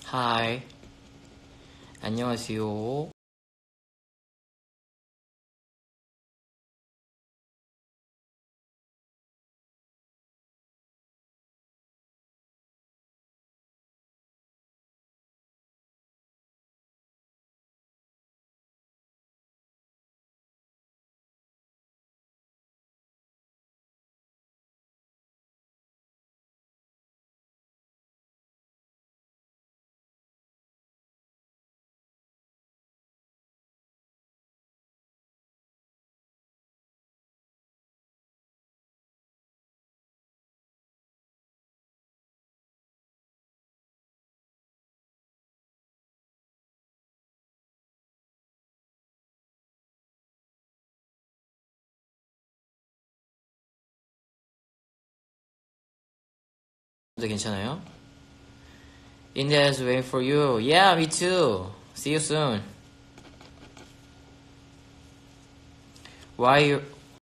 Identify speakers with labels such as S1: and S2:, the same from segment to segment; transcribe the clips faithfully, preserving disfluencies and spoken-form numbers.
S1: 하이. 안녕하세요. 괜찮아요? India's waiting for you. Yeah, me too. See you soon. Why you?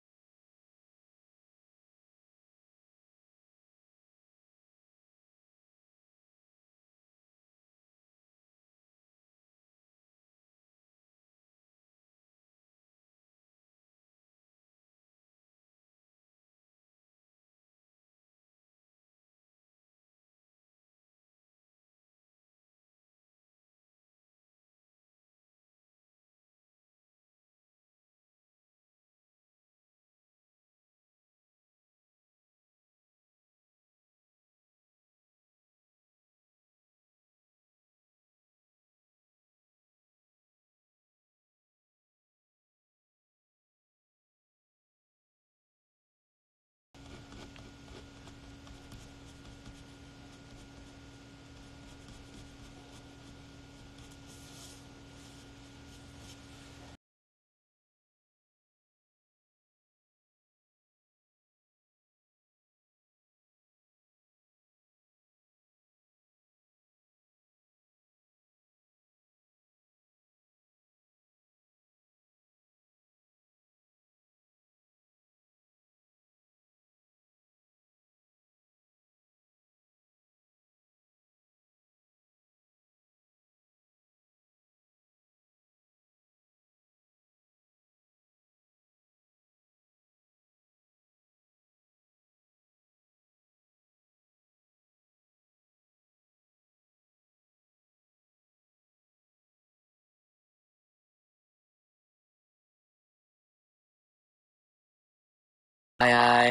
S1: 아이,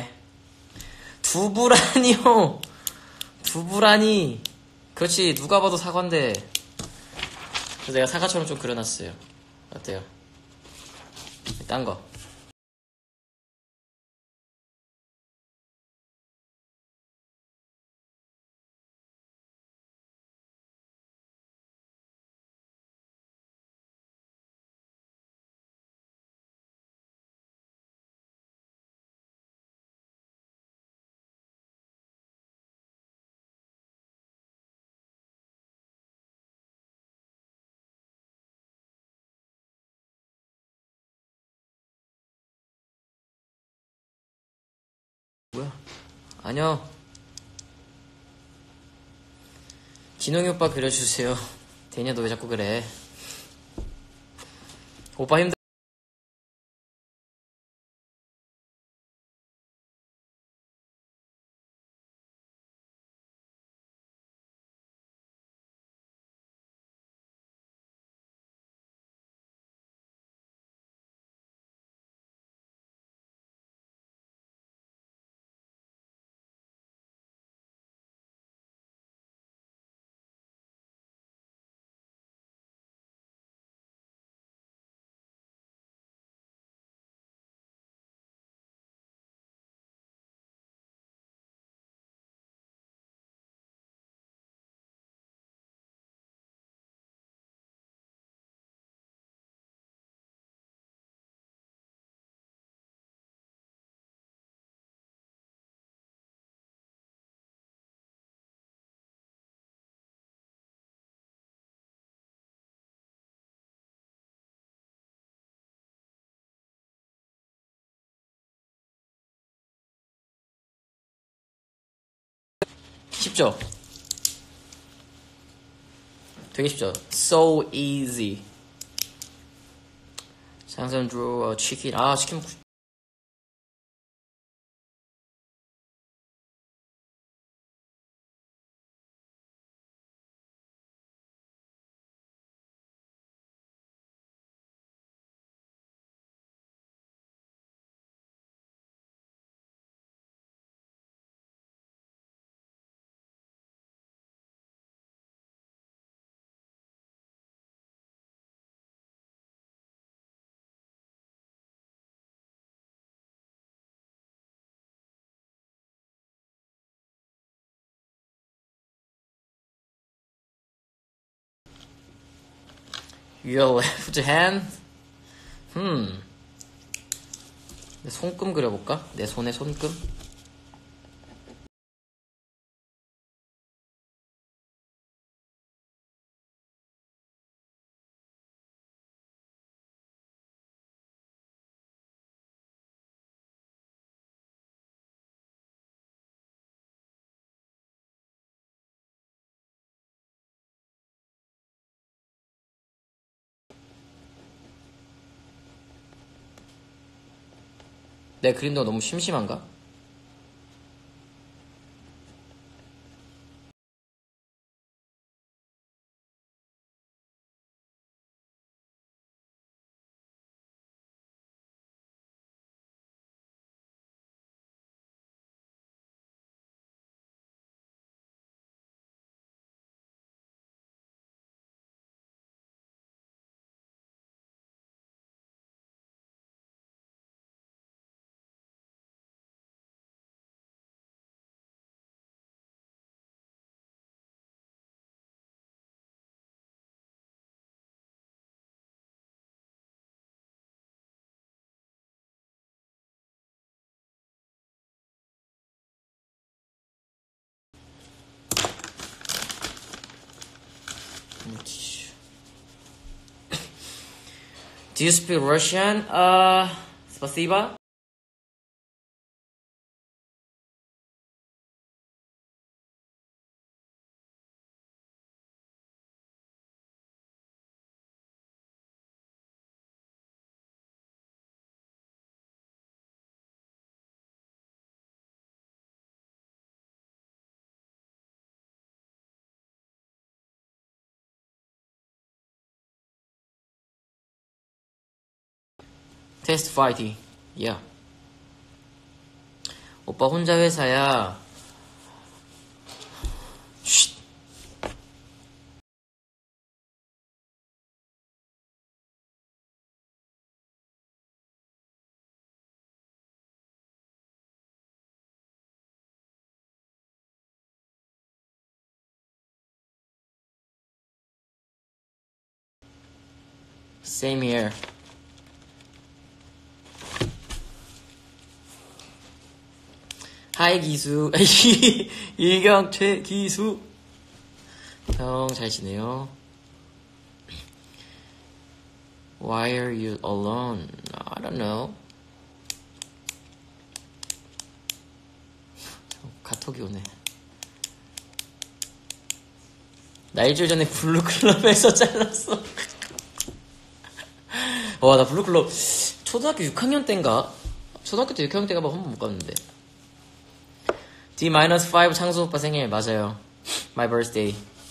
S1: 두부라니요. 두부라니. 그렇지, 누가 봐도 사과인데. 그래서 내가 사과처럼 좀 그려놨어요. 어때요? 딴 거. 뭐야? 아니요. 진홍이 오빠 그려주세요. 대냐, 너 왜 자꾸 그래? 오빠 힘들. 쉽죠? 되게 쉽죠? So easy. 장선 drew a chicken. 아, 치킨. Your left hand? 음. 내 손금 그려볼까? 내 손에 손금? 내 그림도 너무 심심한가? Do you speak Russian? Uh, спасибо. 테스트 파이팅. Yeah. 오빠 혼자 회사야. 쉿. Same here. 하이 기수. 일경최 기수. 형 잘 지내요? Why are you alone? I don't know. 카톡이 오네. 나 일주일 전에 블루클럽에서 잘랐어. 와, 나 블루클럽 초등학교 육 학년 때인가? 초등학교 때 육 학년 때가 한 번 못 갔는데. 디 오 창수 오빠 생일 맞아요. My birthday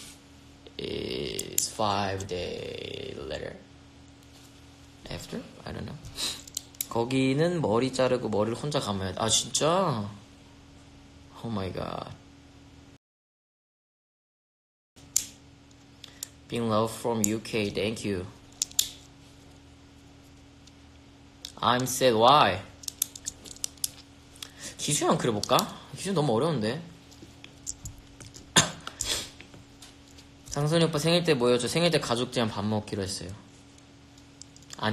S1: is five day later. After? I don't know. 거기는 머리 자르고 머리를 혼자 감아야 돼. 아 진짜? Oh my god. Being love from 유케이. Thank you. I'm sad. Why? 기수 형 그려볼까? 기수 너무 어려운데. 장선이 오빠 생일 때 모여줘. 생일 때 가족들이랑 밥 먹기로 했어요. 안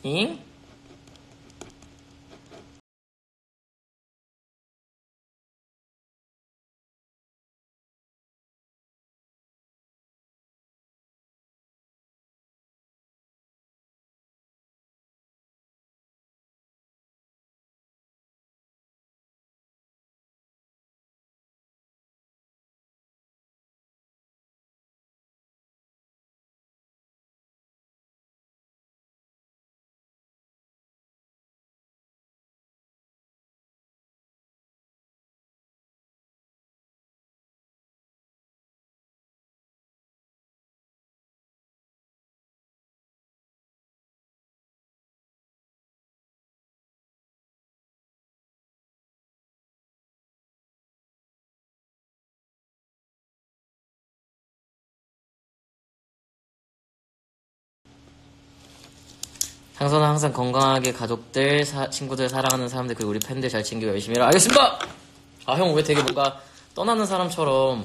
S1: 잉? 장선은 항상 건강하게 가족들, 사- 친구들, 사랑하는 사람들, 그리고 우리 팬들 잘 챙기고 열심히 해라. 알겠습니다! 아, 형 왜 되게 뭔가 떠나는 사람처럼.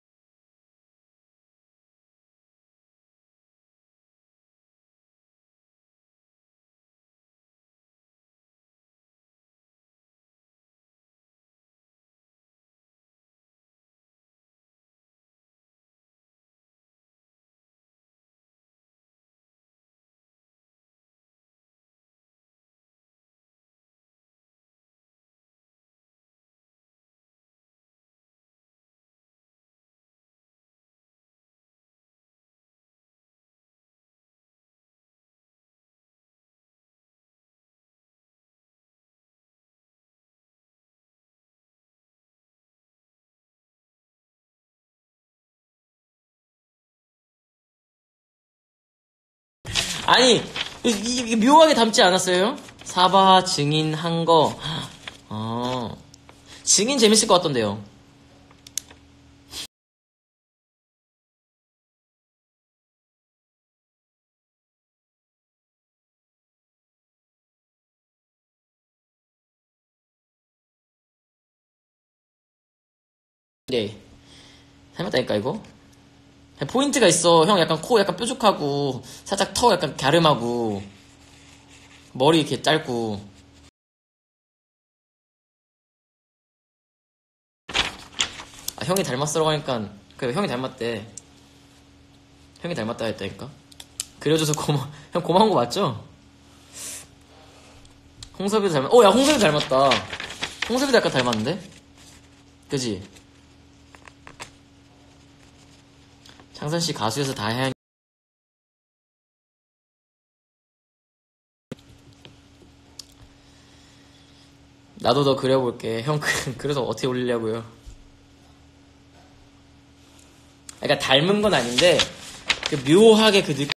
S1: 아니, 이게 묘하게 닮지 않았어요? 사바, 증인, 한 거. 어. 증인 재밌을 것 같던데요. 네. 닮았다니까, 이거? 포인트가 있어. 형 약간 코 약간 뾰족하고, 살짝 턱 약간 갸름하고, 머리 이렇게 짧고. 아, 형이 닮았어라고 하니까, 그래, 형이 닮았대. 형이 닮았다 했다니까. 그려줘서 고마, 형 고마운 거 맞죠? 홍섭이도 닮았, 어, 야, 홍섭이 닮았다. 홍섭이도 약간 닮았는데? 그지? 창선씨 가수에서 다혜양. 나도 더 그려볼게. 형, 그, 그래서 어떻게 올리려고요? 그러니까 닮은 건 아닌데, 그 묘하게 그 느낌.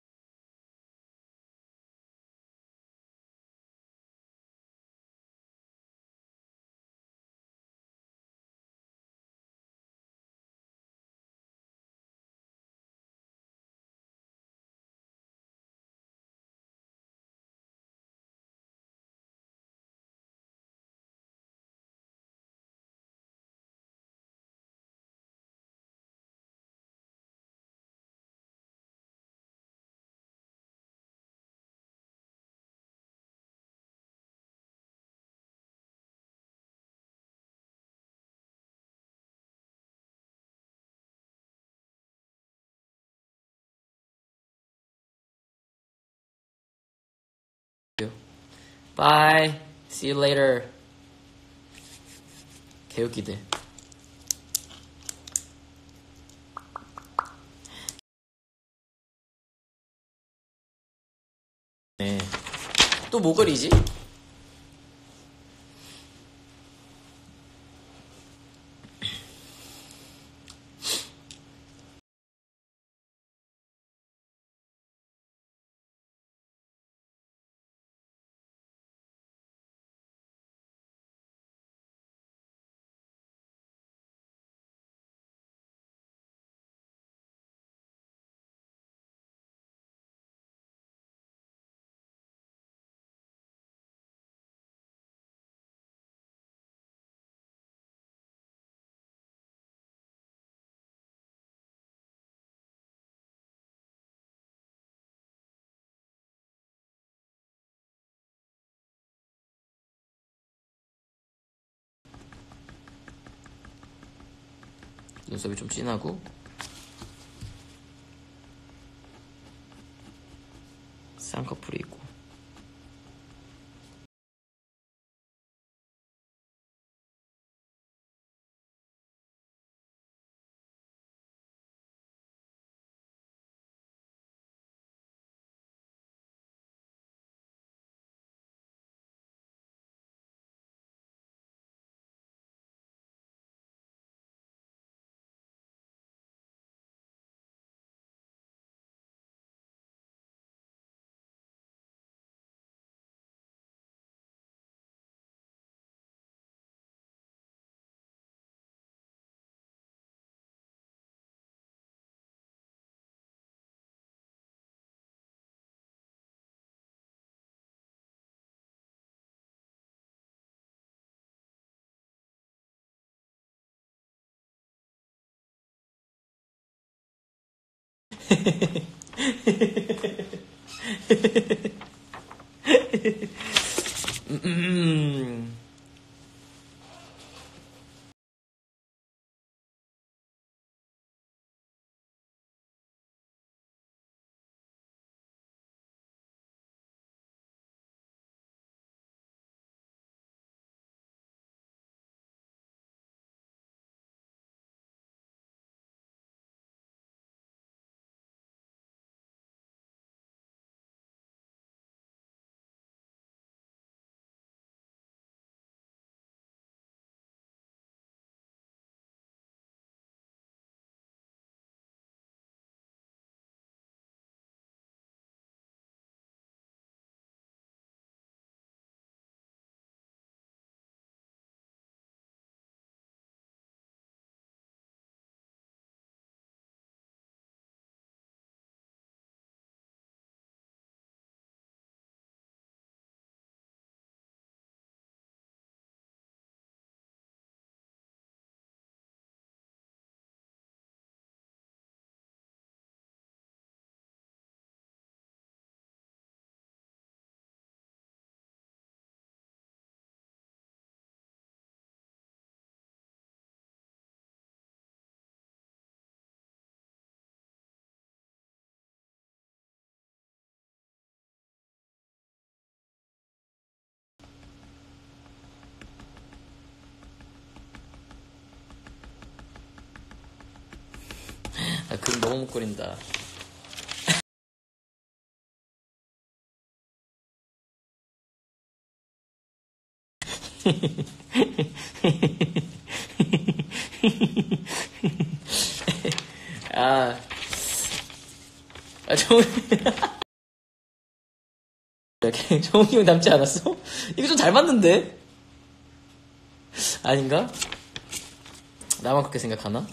S1: Bye. See you later. 개웃기들. 네. 또 뭐 그리지? 눈썹이 좀 진하고 쌍꺼풀이 있고. 음. 아, 그림 너무 못 그린다. 아, 아, 정, 이렇게 정욱이 형 닮지 않았어? 이거 좀 닮았는데? 아닌가? 나만 그렇게 생각하나?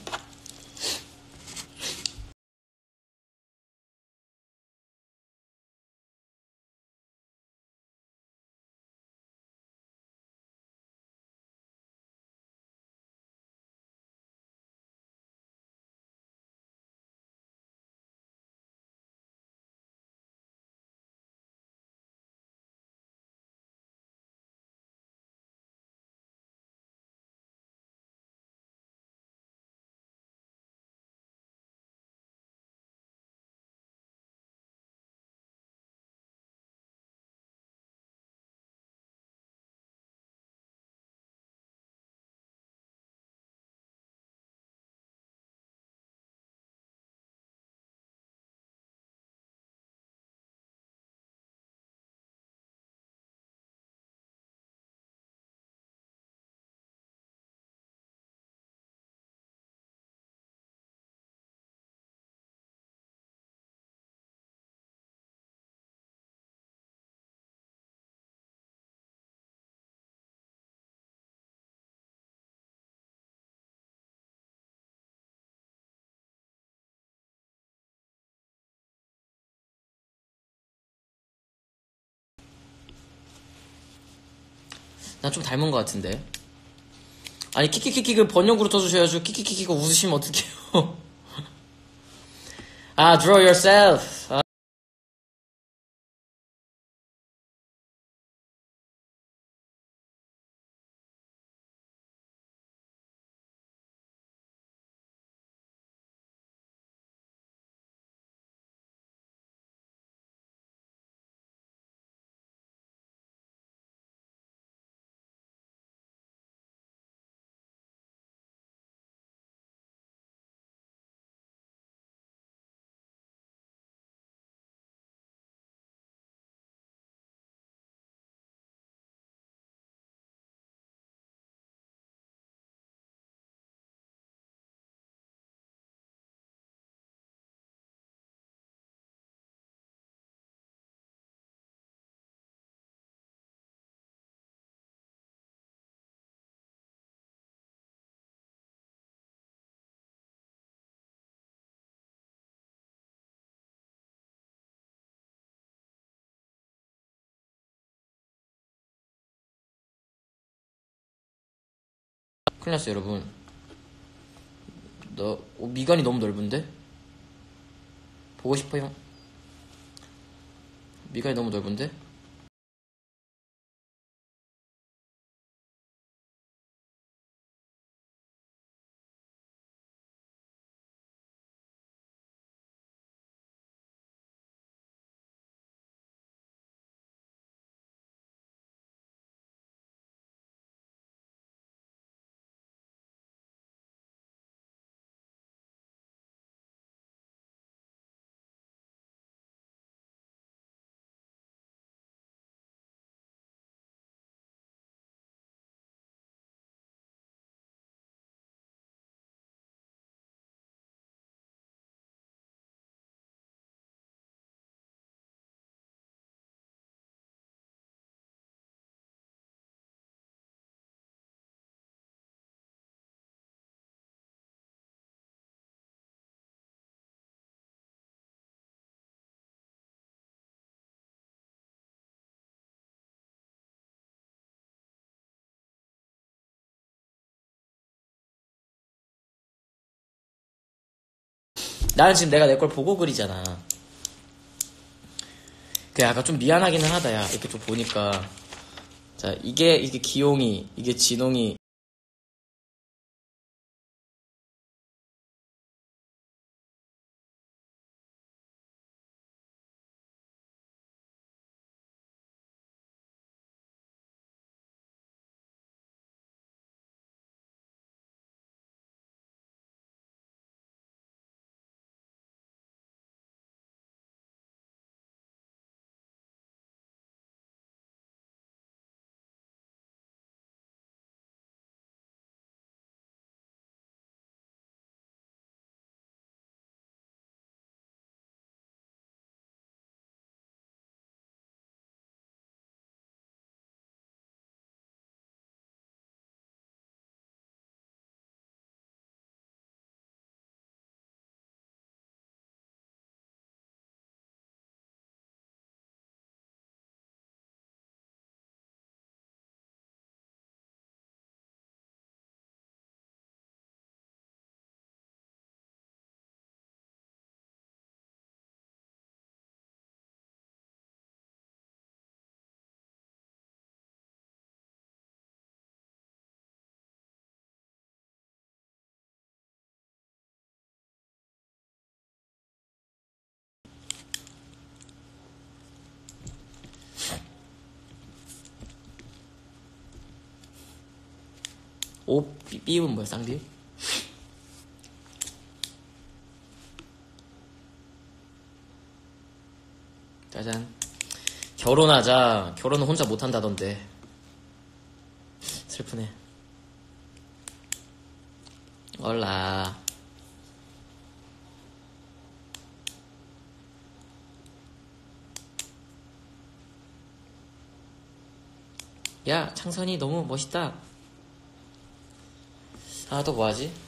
S1: 난 좀 닮은 것 같은데. 아니, 키키키키 그 번역으로 쳐주셔야죠. 키키키키가 웃으시면 어떡해요. 아, draw yourself. 아. 큰일 났어요, 여러분. 너, 어, 미간이 너무 넓은데? 보고 싶어요? 미간이 너무 넓은데? 나는 지금 내가 내 걸 보고 그리잖아. 그 약간 좀 미안하기는 하다, 야. 이렇게 좀 보니까. 자, 이게, 이게 기용이, 이게 진홍이. 오, 삐, 삐은 뭐야, 쌍디? 짜잔. 결혼하자. 결혼은 혼자 못한다던데. 슬프네. 얼라. 야, 창선이 너무 멋있다. 아, 또 뭐하지?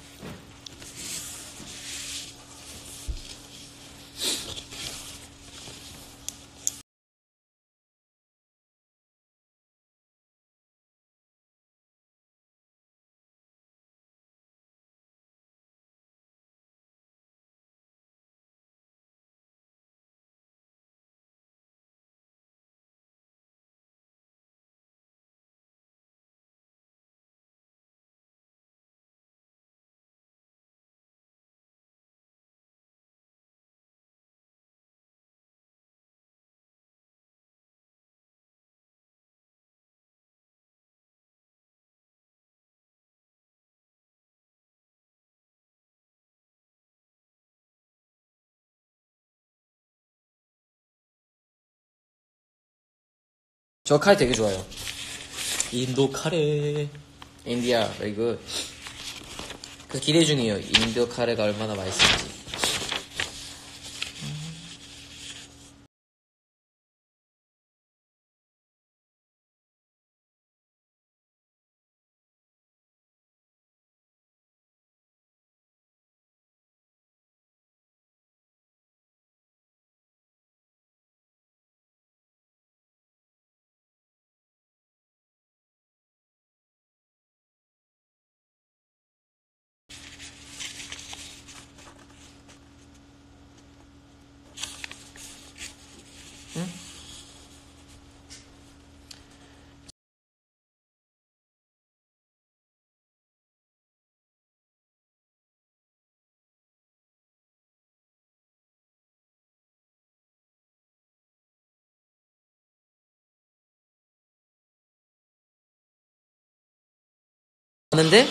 S1: 저 카레 되게 좋아요. 인도 카레. 인디아, very good. 그 기대 중이에요. 인도 카레가 얼마나 맛있을지. 하는데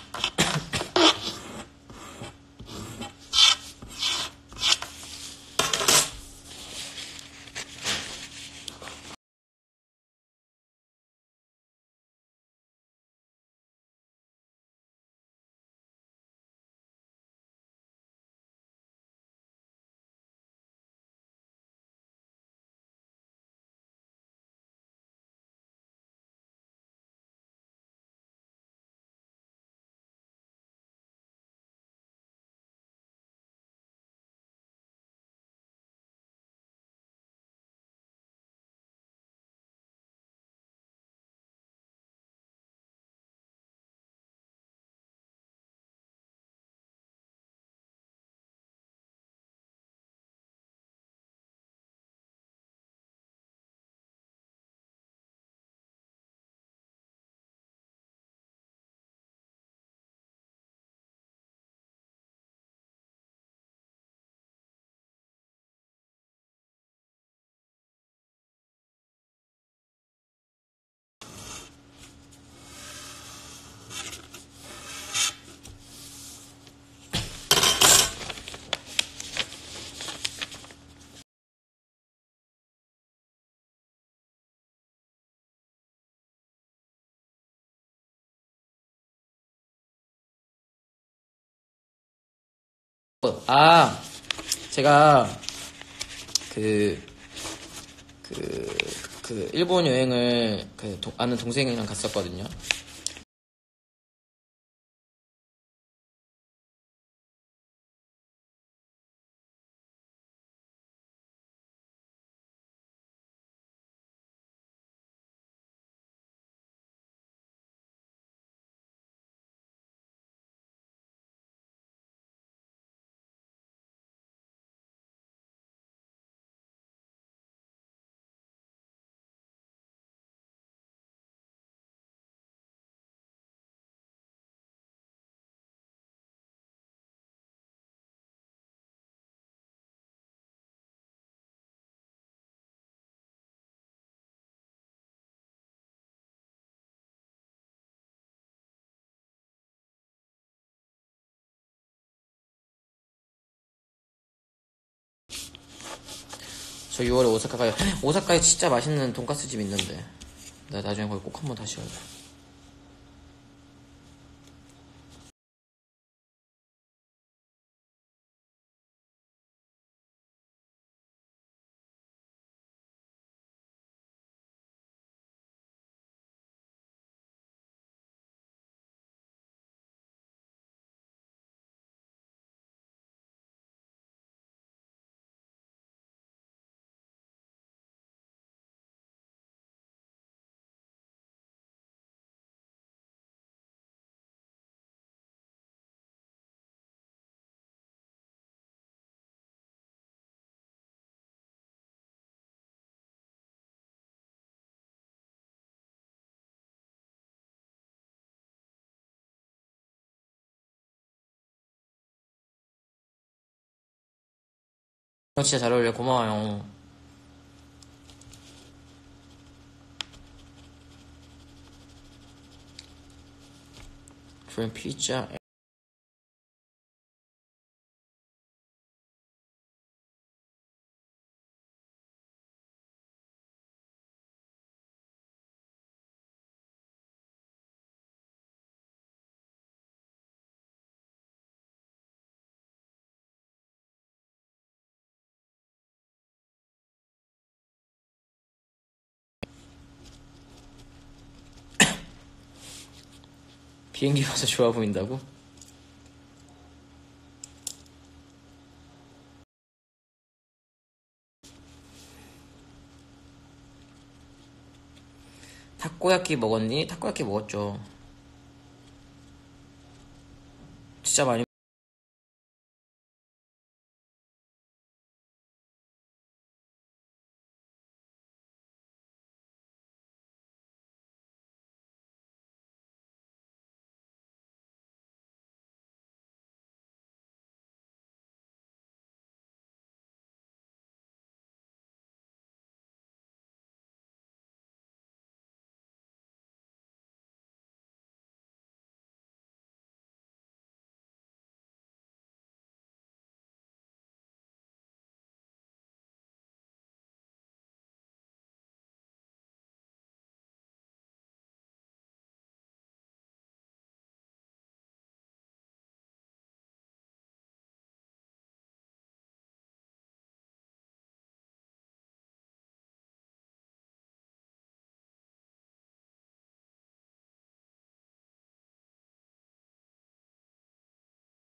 S1: 아 제가 그 그, 그, 일본 여행을 그 도, 아는 동생이랑 갔었거든요. 저 유월에 오사카 가요. 오사카에 진짜 맛있는 돈가스 집 있는데 나 나중에 거기 꼭 한번 다시 가자. 형 진짜 잘 어울려. 고마워요. 프렌 피자. 비행기 가서 좋아 보인다고? 타코야끼 먹었니? 타코야끼 먹었죠. 진짜 많이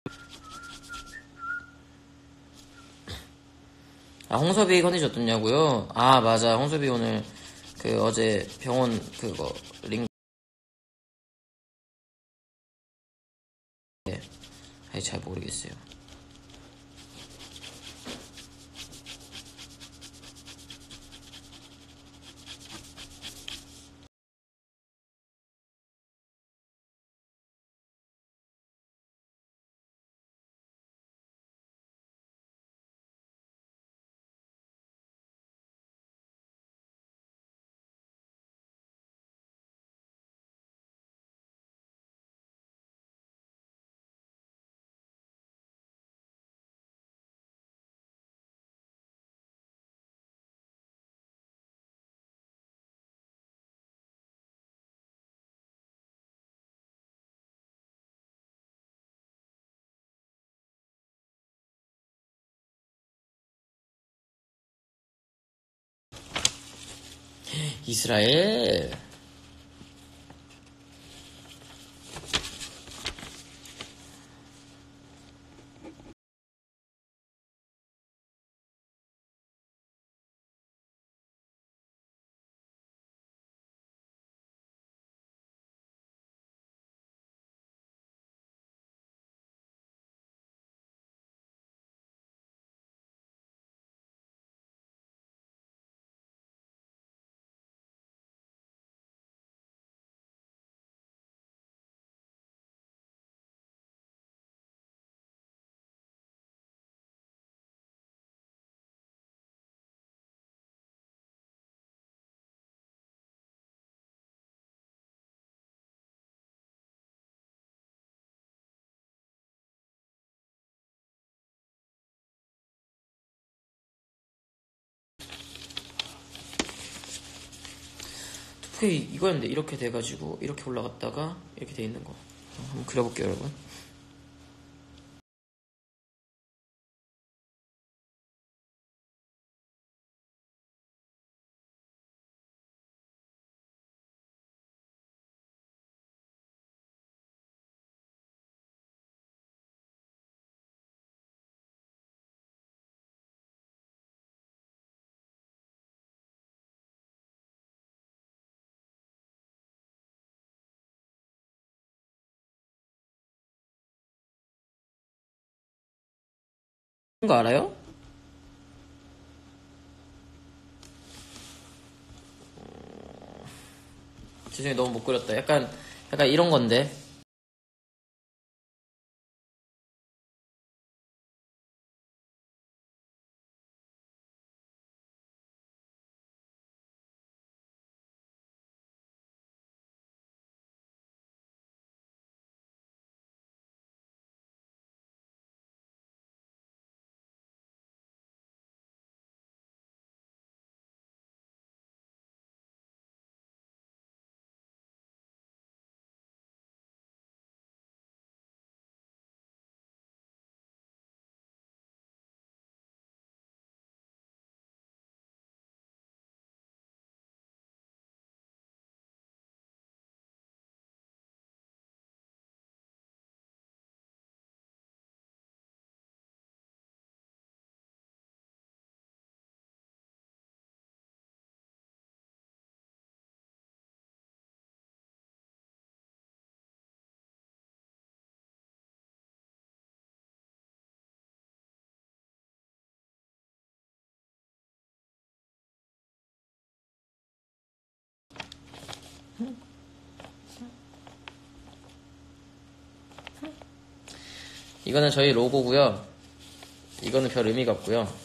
S1: 아, 홍섭이 컨디션 어떻냐고요? 아, 맞아. 홍섭이 오늘 그 어제 병원 그거 링 아니 잘 모르겠어요. 이스라엘. 투포케이 이거였는데 이렇게 돼가지고 이렇게 올라갔다가 이렇게 돼 있는 거 한번 그려볼게요, 여러분. 이거 알아요? 죄송해요, 너무 못 그렸다. 약간 약간 이런 건데. 이거는 저희 로고고요. 이거는 별 의미가 없고요.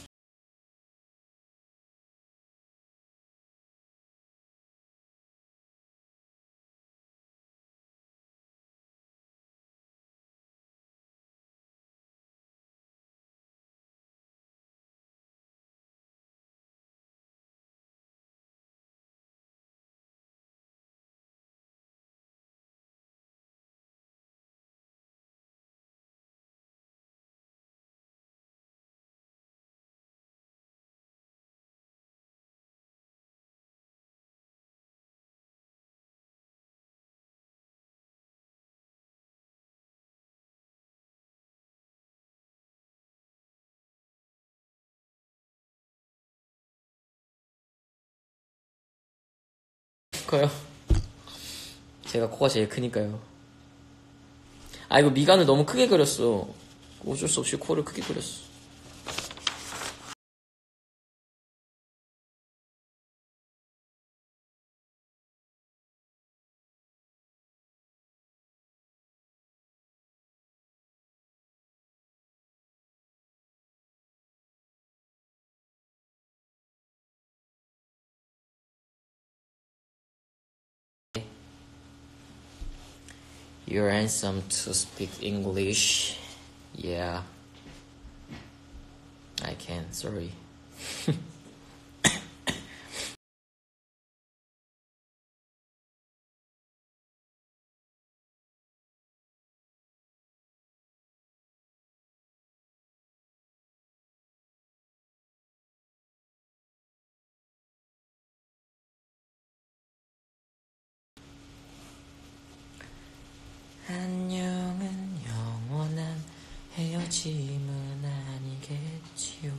S1: 커요. 제가 코가 제일 크니까요. 아, 이거 미간을 너무 크게 그렸어. 어쩔 수 없이 코를 크게 그렸어. You're handsome to speak English. Yeah. I can, sorry. 안녕은 영원한 헤어짐은 아니겠지요.